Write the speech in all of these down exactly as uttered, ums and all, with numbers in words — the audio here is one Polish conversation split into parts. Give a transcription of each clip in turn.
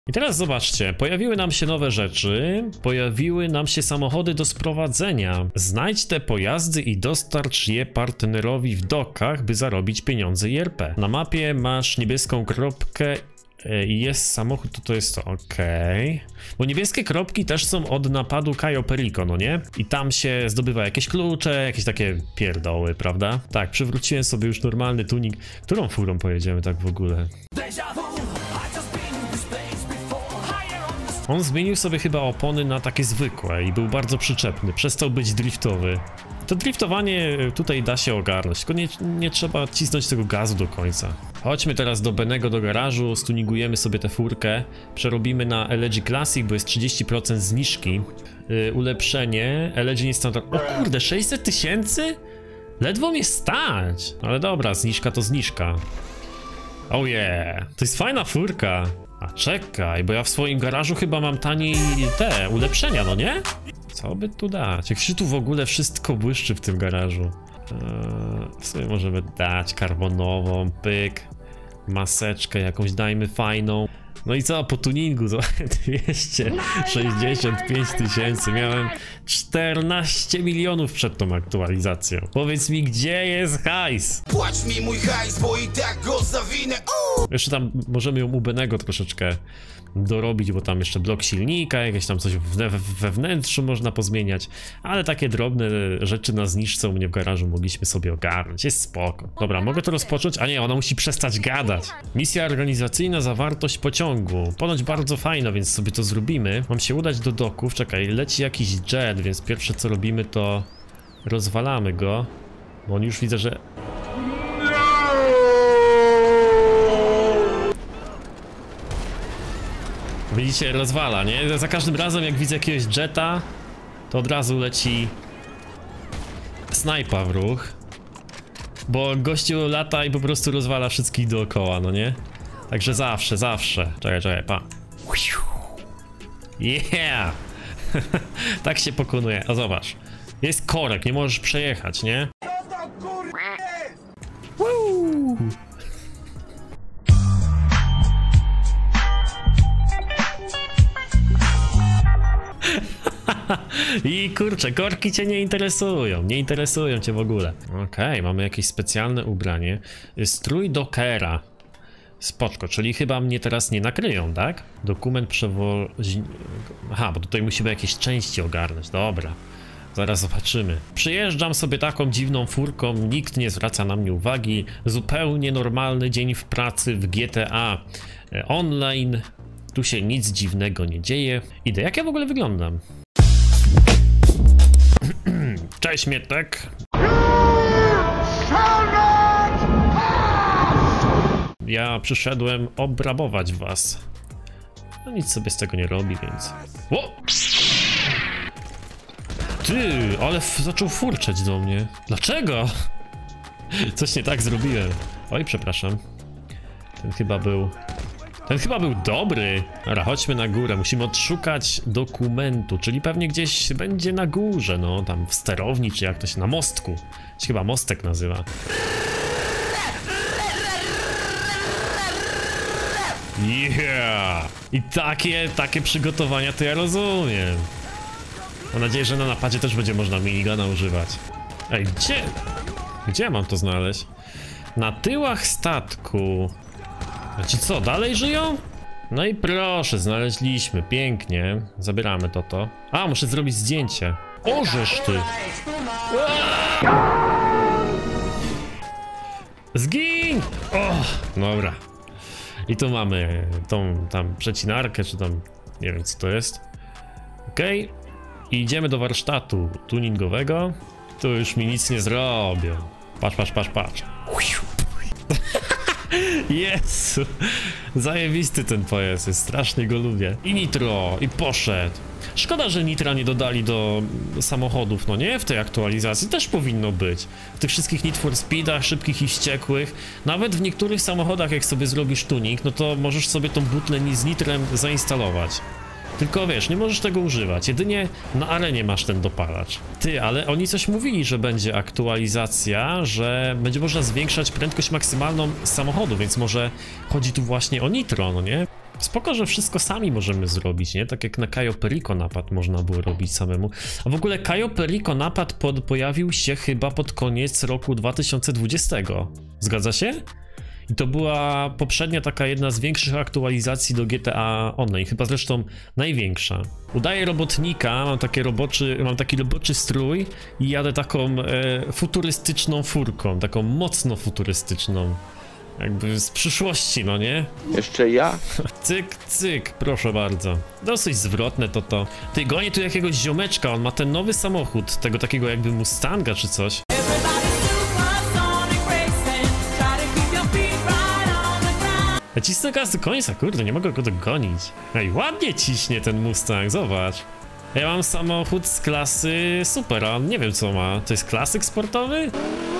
I teraz zobaczcie, pojawiły nam się nowe rzeczy, pojawiły nam się samochody do sprowadzenia. Znajdź te pojazdy i dostarcz je partnerowi w dokach, by zarobić pieniądze i R P. Na mapie masz niebieską kropkę i jest samochód, to to jest to, okej. Okay. Bo niebieskie kropki też są od napadu Cayo Perico, no nie? I tam się zdobywa jakieś klucze, jakieś takie pierdoły, prawda? Tak, przywróciłem sobie już normalny tuning. Którą furą pojedziemy tak w ogóle? On zmienił sobie chyba opony na takie zwykłe i był bardzo przyczepny, przestał być driftowy. To driftowanie tutaj da się ogarnąć, tylko nie, nie trzeba cisnąć tego gazu do końca. Chodźmy teraz do Benego do garażu, stuningujemy sobie tę furkę, przerobimy na L G Classic, bo jest trzydzieści procent zniżki. Yy, ulepszenie, L G niestandard. O kurde, sześćset tysięcy? Ledwo mnie stać! Ale dobra, zniżka to zniżka. Oh yeah, to jest fajna furka. A czekaj, bo ja w swoim garażu chyba mam taniej te ulepszenia, no nie? Co by tu dać? Jak się tu w ogóle wszystko błyszczy w tym garażu. Eee, w sumie możemy dać karbonową, pyk, maseczkę jakąś dajmy fajną. No i co, po tuningu to dwieście sześćdziesiąt pięć tysięcy, miałem czternaście milionów przed tą aktualizacją. Powiedz mi, gdzie jest hajs? Płać mi mój hajs, bo i tak go zawinę. Jeszcze tam możemy ją u Benego troszeczkę dorobić, bo tam jeszcze blok silnika, jakieś tam coś we, we wnętrzu można pozmieniać, ale takie drobne rzeczy na zniżce u mnie w garażu mogliśmy sobie ogarnąć, jest spoko. Dobra, mogę to rozpocząć? A nie, ona musi przestać gadać. Misja organizacyjna, zawartość pociągu. Ponoć bardzo fajna, więc sobie to zrobimy. Mam się udać do doków, czekaj, leci jakiś jet, więc pierwsze co robimy to rozwalamy go, bo on już widzę, że... Widzicie, rozwala, nie? Za każdym razem jak widzę jakiegoś jeta, to od razu leci snajpa w ruch. Bo gościu lata i po prostu rozwala wszystkich dookoła, no nie? Także zawsze, zawsze. Czekaj, czekaj, pa. Yeah! Tak się pokonuje. O, zobacz. Jest korek, nie możesz przejechać, nie? Woo! I kurczę, korki cię nie interesują, nie interesują cię w ogóle. Okej, okay, mamy jakieś specjalne ubranie. Strój dockera. Spoczko, czyli chyba mnie teraz nie nakryją, tak? Dokument przewoźnika. Aha, bo tutaj musimy jakieś części ogarnąć, dobra. Zaraz zobaczymy. Przyjeżdżam sobie taką dziwną furką, nikt nie zwraca na mnie uwagi. Zupełnie normalny dzień w pracy w G T A Online. Tu się nic dziwnego nie dzieje. Idę, jak ja w ogóle wyglądam? Cześć, Mietek. Ja przyszedłem obrabować was. No nic sobie z tego nie robi, więc... O! Ty, ale zaczął furczeć do mnie. Dlaczego? Coś nie tak zrobiłem. Oj, przepraszam. Ten chyba był... Ten chyba był dobry. Dobra, chodźmy na górę. Musimy odszukać dokumentu, czyli pewnie gdzieś będzie na górze, no tam w sterowni, czy jak to się, na mostku. Się chyba mostek nazywa. Yeah! I takie, takie przygotowania to ja rozumiem. Mam nadzieję, że na napadzie też będzie można minigana używać. Ej, gdzie? Gdzie mam to znaleźć? Na tyłach statku. A ci co, dalej żyją? No i proszę, znaleźliśmy, pięknie. Zabieramy to to. A, muszę zrobić zdjęcie. Ożeż ty! Zgin! O, dobra. I tu mamy tą tam przecinarkę, czy tam, nie wiem co to jest. Okej. Okay. I idziemy do warsztatu tuningowego. Tu już mi nic nie zrobią. Patrz, patrz, patrz, patrz. Jezu, zajebisty ten pojazd jest, strasznie go lubię. I nitro, i poszedł. Szkoda, że nitra nie dodali do samochodów, no nie? W tej aktualizacji też powinno być. W tych wszystkich Need for Speedach, szybkich i wściekłych. Nawet w niektórych samochodach, jak sobie zrobisz tuning, no to możesz sobie tą butlę z nitrem zainstalować. Tylko wiesz, nie możesz tego używać, jedynie na arenie masz ten dopalacz. Ty, ale oni coś mówili, że będzie aktualizacja, że będzie można zwiększać prędkość maksymalną samochodu, więc może chodzi tu właśnie o nitro, no nie? Spoko, że wszystko sami możemy zrobić, nie? Tak jak na Cayo Perico napad można było robić samemu. A w ogóle Cayo Perico napad pod, pojawił się chyba pod koniec roku dwa tysiące dwudziestego. Zgadza się? I to była poprzednia taka jedna z większych aktualizacji do G T A Online, chyba zresztą największa. Udaję robotnika, mam, takie roboczy, mam taki roboczy strój i jadę taką e, futurystyczną furką, taką mocno futurystyczną. Jakby z przyszłości, no nie? Jeszcze ja? Cyk, cyk, proszę bardzo. Dosyć zwrotne to to. Ty, goni tu jakiegoś ziomeczka, on ma ten nowy samochód, tego takiego jakby Mustanga czy coś. Ja cisnę gaz do końca, kurde, nie mogę go dogonić. Ej, ładnie ciśnie ten Mustang, zobacz. Ja mam samochód z klasy super, a on nie wiem co ma. To jest klasyk sportowy?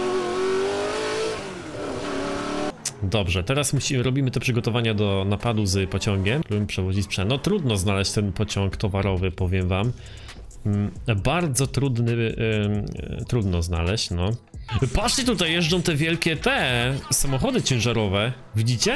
Dobrze, teraz musimy, robimy te przygotowania do napadu z pociągiem, którym przewozi sprzęt. No trudno znaleźć ten pociąg towarowy, powiem wam. Mm, bardzo trudny, yy, yy, trudno znaleźć, no. Patrzcie, tutaj jeżdżą te wielkie te samochody ciężarowe, widzicie?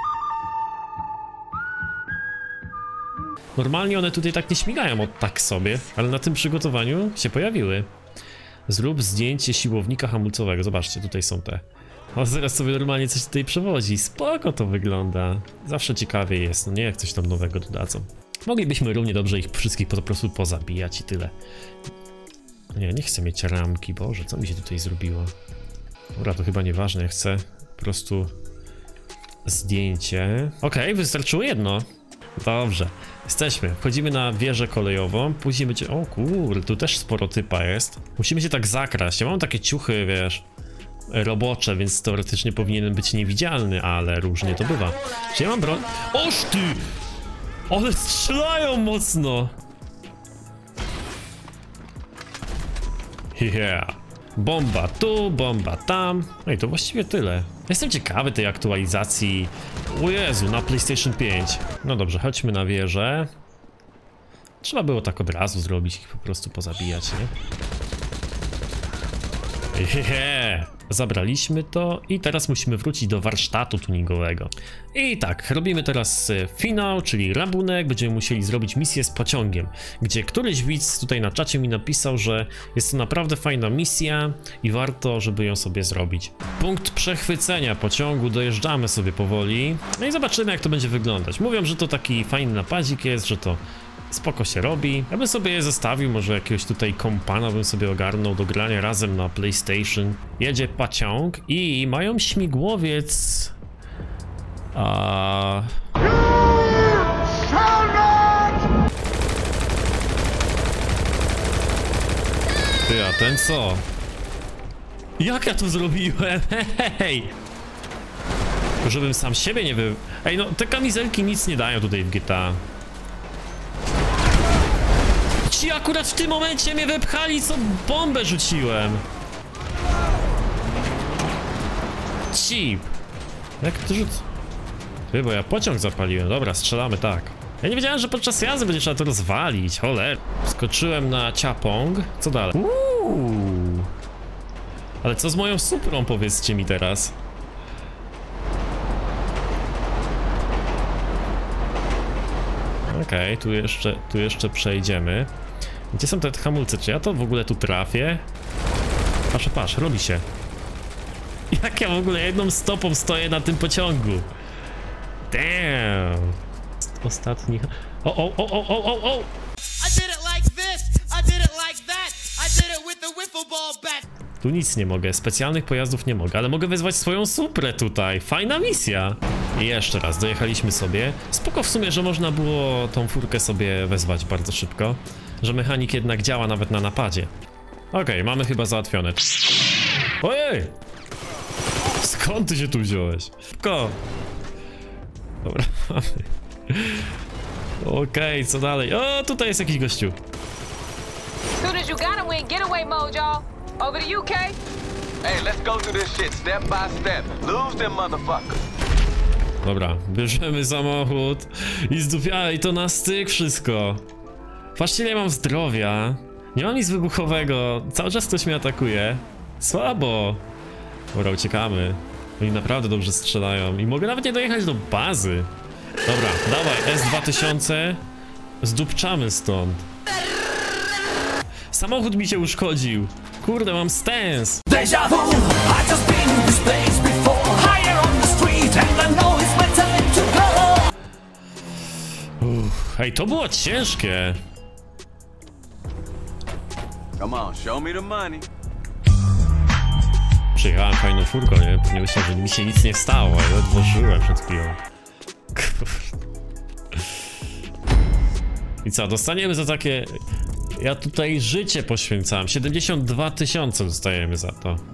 Normalnie one tutaj tak nie śmigają od tak sobie, ale na tym przygotowaniu się pojawiły. Zrób zdjęcie siłownika hamulcowego, zobaczcie, tutaj są te. O, zaraz sobie normalnie coś tutaj przewozi. Spoko to wygląda. Zawsze ciekawie jest, no nie jak coś tam nowego dodadzą. Moglibyśmy równie dobrze ich wszystkich po prostu pozabijać i tyle. Nie, nie chcę mieć ramki, Boże, co mi się tutaj zrobiło? Dobra, to chyba nieważne, ja chcę po prostu zdjęcie. Okej, okay, wystarczyło jedno. Dobrze, jesteśmy. Wchodzimy na wieżę kolejową, później będzie... O kurde, tu też sporo typa jest. Musimy się tak zakraść. Ja mam takie ciuchy, wiesz, robocze, więc teoretycznie powinienem być niewidzialny, ale różnie to bywa. Czy ja mam broń? Oż ty! One strzelają mocno! Yeah. Bomba tu, bomba tam. No i to właściwie tyle. Jestem ciekawy tej aktualizacji. O Jezu, na PlayStation pięć. No dobrze, chodźmy na wieżę. Trzeba było tak od razu zrobić, ich po prostu pozabijać, nie? Yeah. Zabraliśmy to i teraz musimy wrócić do warsztatu tuningowego. I tak, robimy teraz finał, czyli rabunek. Będziemy musieli zrobić misję z pociągiem, gdzie któryś widz tutaj na czacie mi napisał, że jest to naprawdę fajna misja i warto, żeby ją sobie zrobić. Punkt przechwycenia pociągu, dojeżdżamy sobie powoli. No i zobaczymy, jak to będzie wyglądać. Mówią, że to taki fajny napadzik jest, że to spoko się robi. Ja bym sobie je zostawił, może jakiegoś tutaj kompana bym sobie ogarnął do grania razem na PlayStation. Jedzie pociąg i mają śmigłowiec. A... Ty, a ten co? Jak ja to zrobiłem? Hej! Żebym sam siebie nie wy... Ej, no te kamizelki nic nie dają tutaj w G T A. Ci akurat w tym momencie mnie wepchali, co bombę rzuciłem. Ci. Jak to rzuc... Ty, bo ja pociąg zapaliłem. Dobra, strzelamy tak. Ja nie wiedziałem, że podczas jazdy będzie trzeba to rozwalić. Cholera. Skoczyłem na ciapong. Co dalej? Uuu. Ale co z moją suprą, powiedzcie mi teraz. Okej, okay, tu jeszcze, tu jeszcze przejdziemy. Gdzie są te hamulce? Czy ja to w ogóle tu trafię? Patrz, patrz, robi się. Jak ja w ogóle jedną stopą stoję na tym pociągu? Damn. Ostatni... O, o, o, o, o, o, o! Tu nic nie mogę, specjalnych pojazdów nie mogę, ale mogę wezwać swoją suprę tutaj. Fajna misja. I jeszcze raz, dojechaliśmy sobie. Spoko w sumie, że można było tą furkę sobie wezwać bardzo szybko. Że mechanik jednak działa nawet na napadzie. Okej, okay, mamy chyba załatwione. Ojej! Skąd ty się tu wziąłeś? Szybko! Dobra, mamy. Okej, okay, co dalej? O, tutaj jest jakiś gościu. Over to U K. Hey, let's go through this shit step by step. Lose them motherfuckers. Dobra, bierzemy samochód i zdupiamy, i to na styk wszystko. Patrzcie, nie mam zdrowia. Nie mam nic wybuchowego. Cały czas ktoś mnie atakuje. Słabo. Dobra, uciekamy. Oni naprawdę dobrze strzelają i mogę nawet nie dojechać do bazy. Dobra, dawaj, S dwa tysiące. Zdupczamy stąd. Samochód mi się uszkodził. Kurde, mam stęs. Deja vu, I just been this place before. Higher on the street and I know it's my time to go. Uff, hej, to było ciężkie. Come on, show me the money. Przyjechałem fajną furką, nie? Nie myślę, że mi się nic nie stało, ale ledwo żyłem przed chwilą. I co, dostaniemy za takie... Ja tutaj życie poświęcałem, siedemdziesiąt dwa tysiące dostajemy za to.